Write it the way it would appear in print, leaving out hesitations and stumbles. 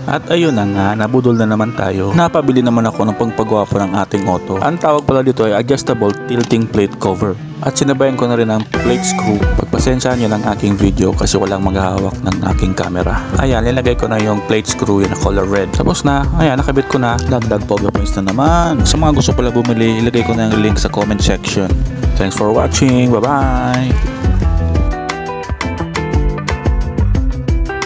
At ayun na nga, nabudol na naman tayo. Napabili naman ako ng pagpagwapo ng ating auto. Ang tawag pala dito ay adjustable tilting plate cover. At sinabayan ko na rin ang plate screw. Pagpasensyaan nyo ng aking video kasi walang maghahawak ng aking camera. Ayan, nilagay ko na yung plate screw na color red. Tapos na, ayan, nakabit ko na. Dagdag poga points na naman. Sa mga gusto pala bumili, ilagay ko na yung link sa comment section. Thanks for watching. Bye-bye!